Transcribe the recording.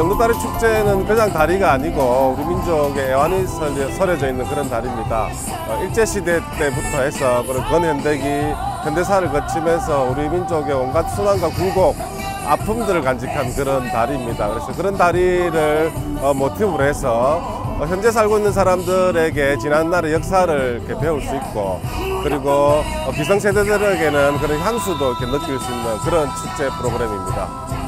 장도다리 축제는 그냥 다리가 아니고 우리 민족의 애환이 서려져 있는 그런 다리입니다. 일제시대 때부터 해서 그런 근현대기, 현대사를 거치면서 우리 민족의 온갖 순환과 굴곡, 아픔들을 간직한 그런 다리입니다. 그래서 그런 다리를 모티브로 해서 현재 살고 있는 사람들에게 지난날의 역사를 이렇게 배울 수 있고, 그리고 기성세대들에게는 그런 향수도 이렇게 느낄 수 있는 그런 축제 프로그램입니다.